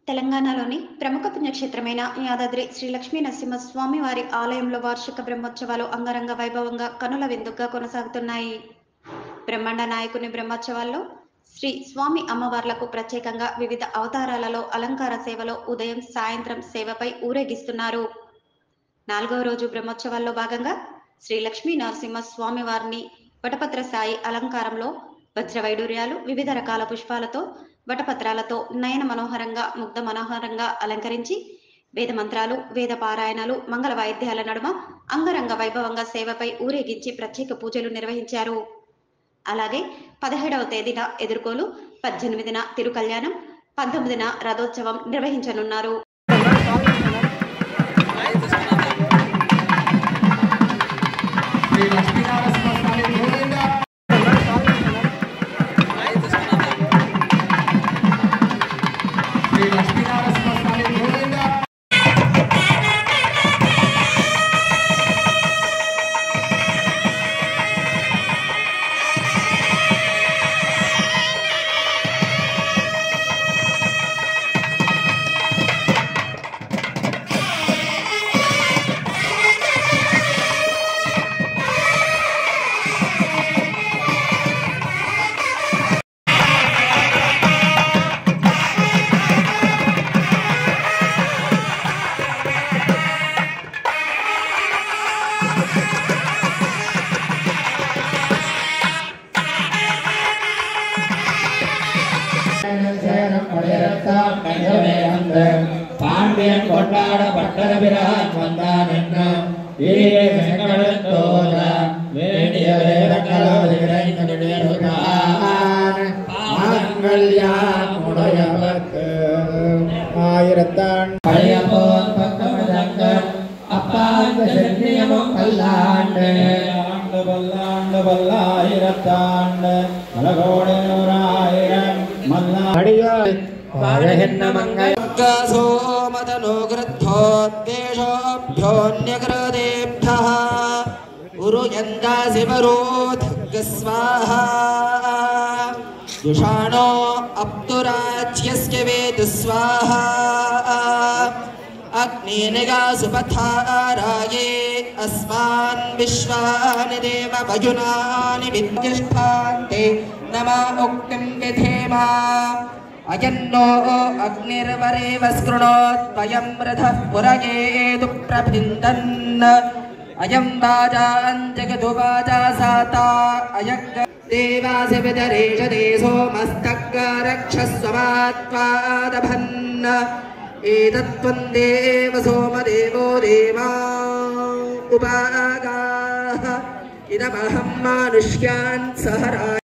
తెలంగాణలోని ప్రముఖ పుణ్యక్షేత్రమైన యాదాద్రి శ్రీ లక్ష్మీ నరసింహస్వామి వారి ఆలయంలో వార్షిక బ్రహ్మోత్సవాలు అంగరంగ వైభవంగా కనుల విందుగా కొనసాగుతున్నాయి. బ్రహ్మాండ నాయకుని బ్రహ్మోత్సవాల్లో శ్రీ స్వామి అమ్మవార్లకు ప్రత్యేకంగా వివిధ అవతారాలలో అలంకార సేవలో ఉదయం సాయంత్రం సేవపై ఊరేగిస్తున్నారు. 4వ రోజు బ్రహ్మోత్సవాల్లో భాగంగా శ్రీ లక్ష్మీ నరసింహ స్వామి వారిని వటపత్ర సాయి అలంకారంలో వజ్రవైడూర్యాలు వివిధ రకాల పుష్పాలతో వటపత్రాలతో నయన మనోహరంగా ముగ్ధ మనోహరంగా అలంకరించి వేద మంత్రాలు వేద పారాయణాలు మంగళ వాయిద్యాల నడుమ అంగరంగ వైభవంగా సేవపై ఊరేగించి ప్రత్యేక పూజలు నిర్వహించారు. అలాగే 17వ తేదీన ఎదుర్కోలు, 18న తిరుకల్యాణం, 19న రథోత్సవం నిర్వహించనున్నారు. பாண்டியன் கொண்டாட பட்டர பிரான் வந்தான் வேண்டிய ஆயிரத்தான் பழையபோன் பக்கமதங்கள் அப்பாந்த சென்னியமும் பல்லாண்டு ஆண்டு பல்லாண்டு பல்லாயிரத்தாண்டு பலகோடு நூறாயிரம் மல்லாடியாய் सोमदनुगृद्धोद्वेषोऽभ्योऽन्यकृतेभ्यः उरुयन्दासिवरोधग्स्वाहा दुषाणो अब्दुराज्यस्य वेदस्वाहा अग्निनिगासुपथाराये अस्मान् विश्वानि देव भजुनानि विद्युष्ठान्ते नमा उक्तिं विधेमा अयन्नो अग्निर्वरेव स्कृणोद्वयं रथः पुरयेतु प्रभिन्दन् अयं वाजां जगतु वाजा साता अयज्ञ देवासि विदरेश देशो मस्तकरक्षस्वमात्वादभन् एतत्त्वं देव सोमदेवो देवा उपागाः इदमहं मानुष्यान् सहरा